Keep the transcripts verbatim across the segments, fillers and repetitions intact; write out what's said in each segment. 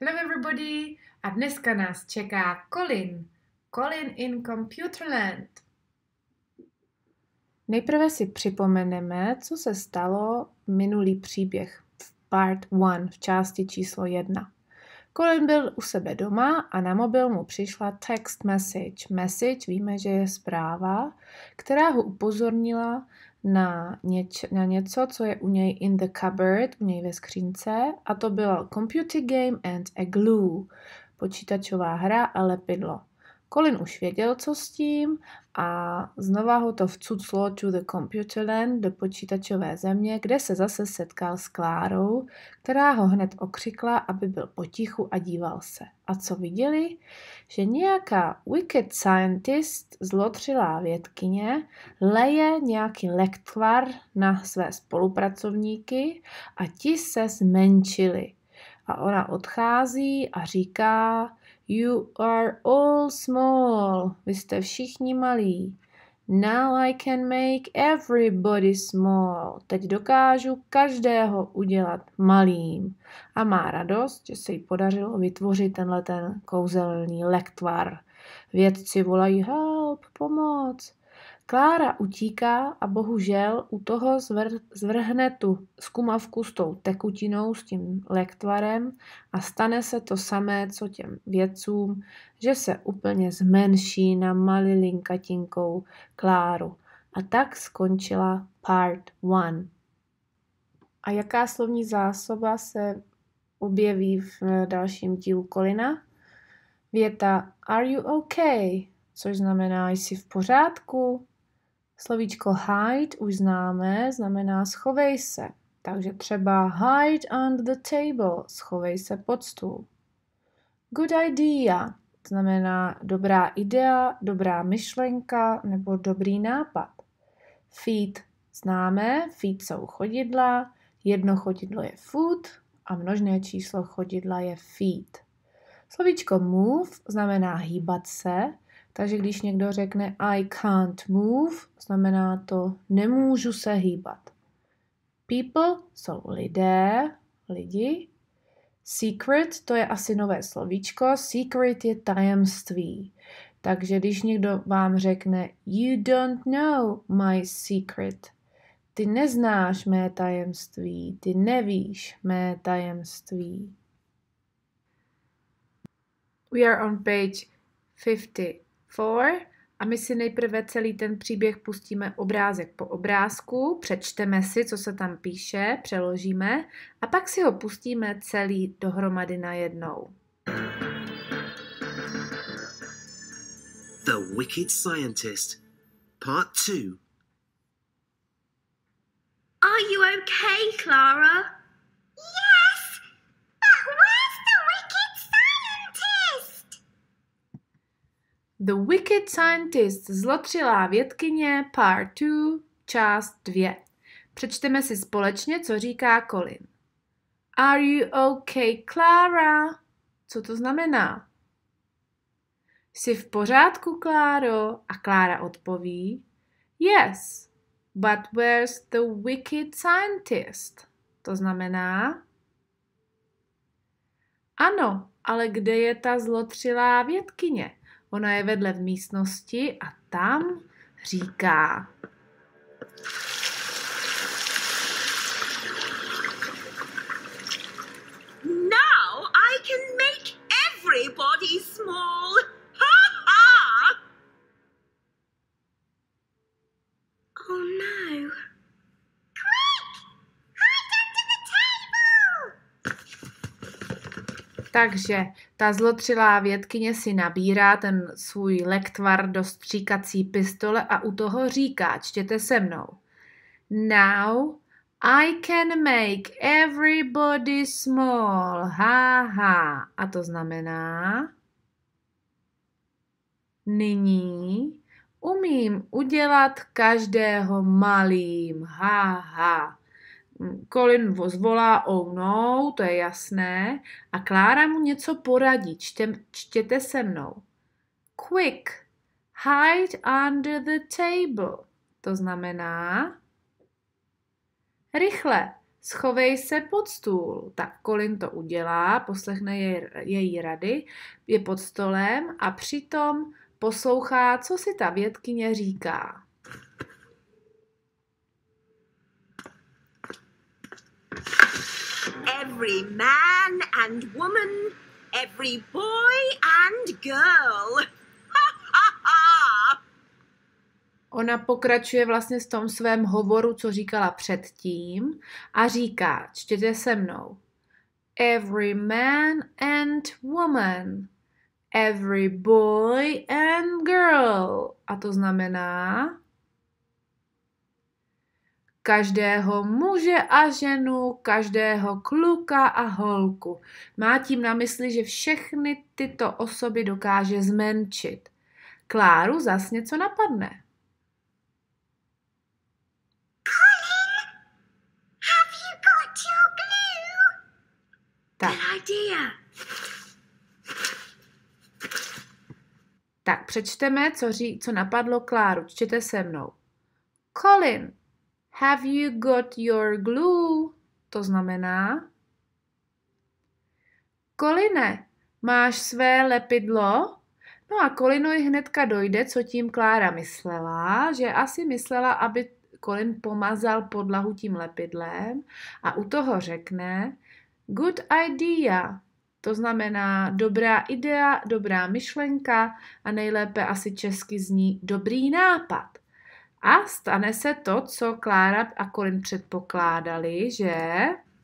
Hello everybody! A dneska nás čeká Colin. Colin in Computerland. Nejprve si připomeneme, co se stalo minulý příběh v part one, v části číslo jedna. Colin byl u sebe doma a na mobil mu přišla text message. Message víme, že je zpráva, která ho upozornila na, něč, na něco, co je u něj in the cupboard, u něj ve skřínce, a to bylo computer game and a glue, počítačová hra a lepidlo. Colin už věděl, co s tím, a znova ho to vcuclo to the Computerland, do počítačové země, kde se zase setkal s Klárou, která ho hned okřikla, aby byl potichu a díval se. A co viděli? Že nějaká wicked scientist, zlotřilá vědkyně, leje nějaký lektvar na své spolupracovníky a ti se zmenšili. A ona odchází a říká: You are all small. Vy jste všichni malí. Now I can make everybody small. Teď dokážu každého udělat malým. A má radost, že se jí podařilo vytvořit tenhle ten kouzelný lektvar. Vědci volají: help, pomoc. Klára utíká a bohužel u toho zvr- zvrhne tu zkumavku s tou tekutinou, s tím lektvarem, a stane se to samé, co těm vědcům, že se úplně zmenší na malilinkatinkou Kláru. A tak skončila part one. A jaká slovní zásoba se objeví v dalším dílu Colina? Věta Are you okay? Což znamená, jsi v pořádku. Slovíčko hide už známe, znamená schovej se. Takže třeba hide under the table, schovej se pod stůl. Good idea znamená dobrá idea, dobrá myšlenka nebo dobrý nápad. Feet známe, feet jsou chodidla, jedno chodidlo je foot a množné číslo chodidla je feet. Slovíčko move znamená hýbat se, takže když někdo řekne I can't move, znamená to nemůžu se hýbat. People jsou lidé, lidi. Secret, to je asi nové slovíčko. Secret je tajemství. Takže když někdo vám řekne You don't know my secret, ty neznáš mé tajemství, ty nevíš mé tajemství. We are on page fifty-four a my si nejprve celý ten příběh pustíme obrázek po obrázku, přečteme si, co se tam píše, přeložíme a pak si ho pustíme celý dohromady najednou. The Wicked Scientist, Part two. Are you okay, Clara? Yes, but where's the wicked scientist? The Wicked Scientist, zlotřilá vědkyně, Part two, část dvě. Přečteme si společně, co říká Colin. Are you okay, Clara? Co to znamená? Jsi v pořádku, Kláro? A Klára odpoví: Yes, but where's the wicked scientist? To znamená: Ano, ale kde je ta zlotřilá vědkyně? Ona je vedle v místnosti a tam říká. Now I can make everybody small. Ha ha! Oh no. Quick! Hide under the table! Takže ta zlotřilá vědkyně si nabírá ten svůj lektvar do stříkací pistole a u toho říká, čtěte se mnou. Now I can make everybody small. Ha, ha. A to znamená, nyní umím udělat každého malým. Ha, ha. Colin zvolá oh no, to je jasné, a Klára mu něco poradí, Čte, čtěte se mnou. Quick, hide under the table. To znamená, rychle, Schovej se pod stůl. Tak Colin to udělá, poslechne jej, její rady, je pod stolem a přitom poslouchá, co si ta vědkyně říká. Every man and woman, every boy and girl. Ha, ha, ha. Ona pokračuje vlastně s tom svém hovoru, co říkala předtím a říká, čtěte se mnou, every man and woman, every boy and girl. A to znamená každého muže a ženu, každého kluka a holku. Má tím na mysli, že všechny tyto osoby dokáže zmenšit. Kláru zas něco napadne. Tak. tak přečteme, co, ří, co napadlo Kláru. Čtěte se mnou. Colin, have you got your glue? To znamená, Coline, máš své lepidlo? No a Colinovi hnedka dojde, co tím Klára myslela, že asi myslela, aby Colin pomazal podlahu tím lepidlem a u toho řekne good idea, to znamená dobrá idea, dobrá myšlenka a nejlépe asi česky zní dobrý nápad. A stane se to, co Klára a Colin předpokládali, že...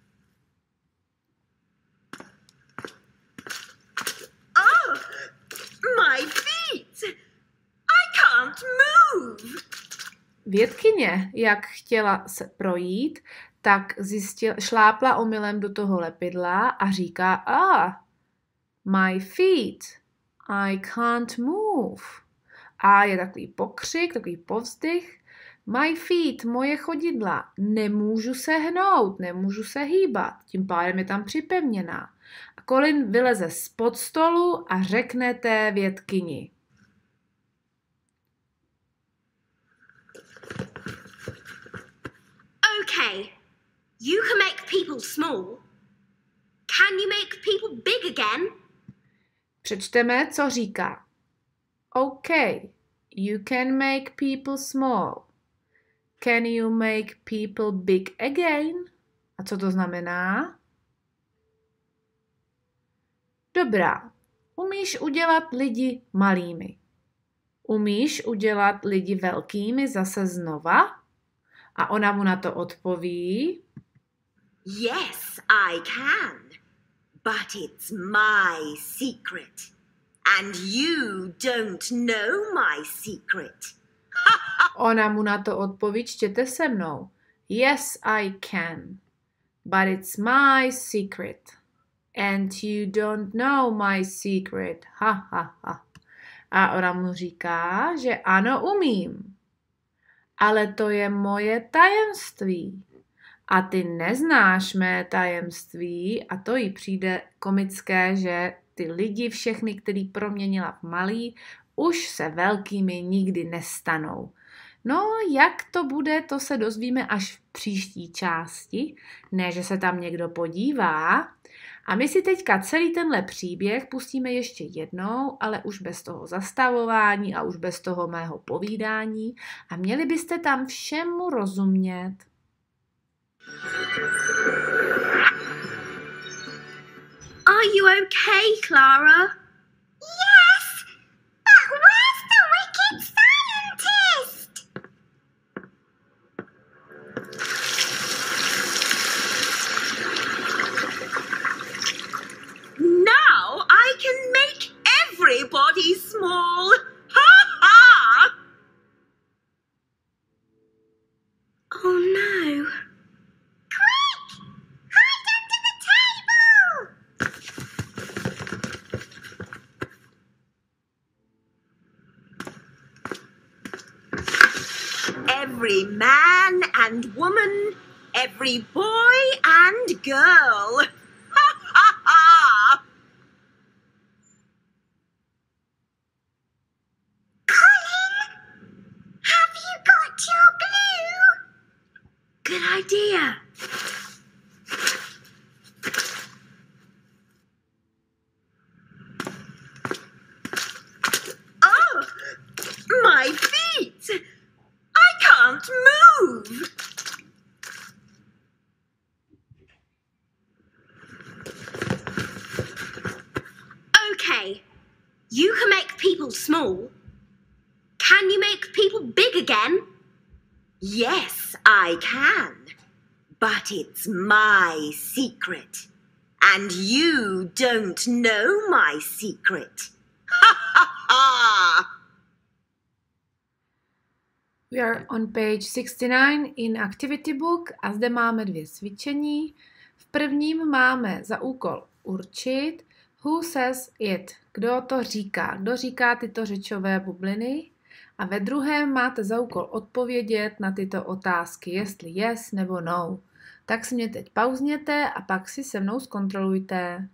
Oh, my feet! I can't move! Vědkyně, jak chtěla se projít, tak zjistil, šlápla omylem do toho lepidla a říká, ah, my feet, I can't move. A je takový pokřik, takový povzdych, my feet, moje chodidla, nemůžu se hnout, nemůžu se hýbat, tím pádem je tam připevněná. A Colin vyleze spod stolu a řekne té vědkyni. Okay, you can make people small. Can you make people big again? Přečteme, co říká. Okay, you can make people small. Can you make people big again? A co to znamená? Dobrá, umíš udělat lidi malými. Umíš udělat lidi velkými zase znova? A ona mu na to odpoví. Yes, I can. But it's my secret. And you don't know my secret. Ona mu na to odpoví, čtěte se mnou. Yes, I can. But it's my secret. And you don't know my secret. Ha, ha, ha. A ona mu říká, že ano, umím. Ale to je moje tajemství. A ty neznáš mé tajemství a to jí přijde komické, že ty lidi všechny, který proměnila v malý, už se velkými nikdy nestanou. No, jak to bude, to se dozvíme až v příští části, ne, že se tam někdo podívá. A my si teďka celý tenhle příběh pustíme ještě jednou, ale už bez toho zastavování a už bez toho mého povídání a měli byste tam všemu rozumět. Are you okay, Clara? Yes, but where's the wicked scientist? Now I can make everybody small. Ha ha! Oh no. Quick! Hide under the table! Every man and woman, every boy and girl. Ha ha ha! Colin, have you got your glue? Good idea. move! Okay, you can make people small. Can you make people big again? Yes, I can. But it's my secret. And you don't know my secret. Ha ha ha! We are on page sixty-nine in activity book a zde máme dvě cvičení. V prvním máme za úkol určit who says it, kdo to říká, kdo říká tyto řečové bubliny. A ve druhém máte za úkol odpovědět na tyto otázky, jestli yes nebo no. Tak si mě teď pauzněte a pak si se mnou zkontrolujte.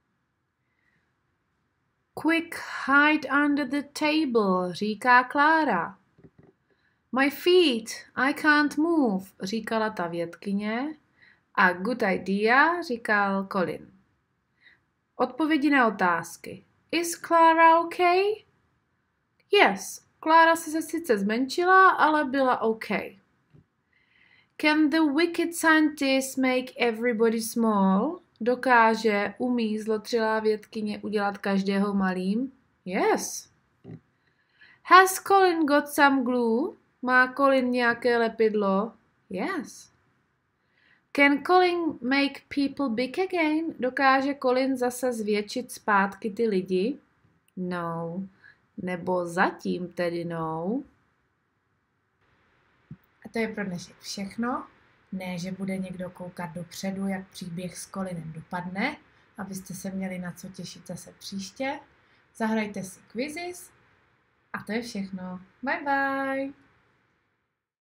Quick, hide under the table, říká Klára. My feet, I can't move, říkala ta vědkyně. A good idea, říkal Colin. Odpovědi na otázky. Is Clara okay? Yes, Klára se sice zmenšila, ale byla okay. Can the wicked scientist make everybody small? Dokáže, umí zlotřilá vědkyně udělat každého malým? Yes. Has Colin got some glue? Má Colin nějaké lepidlo? Yes. Can Colin make people big again? Dokáže Colin zase zvětšit zpátky ty lidi? No. Nebo zatím tedy no. A to je pro dnešek všechno. Ne, že bude někdo koukat dopředu, jak příběh s Colinem dopadne, abyste se měli na co těšit zase příště. Zahrajte si quizzes a to je všechno. Bye bye!